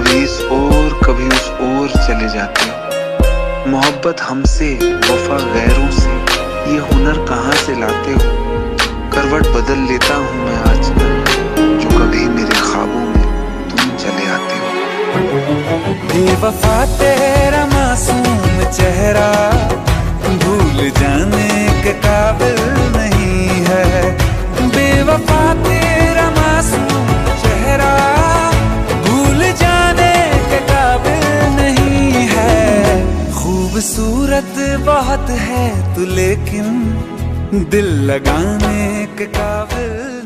कभी इस ओर कभी उस ओर चले जाते हो। मोहब्बत हमसे, वफा गैरों से, ये हुनर कहाँ से लाते हो। करवट बदल लेता हूँ मैं आजकल, जो कभी मेरे ख्वाबों में तुम चले आते हो। बेवफा तेरा मासूम चेहरा भूल जाने के काबिल नहीं है। बेवफा तेरा मासूम चेहरा भूल जाने के काबिल नहीं है। खूबसूरत बहुत है तू लेकिन दिल लगाने के काबिल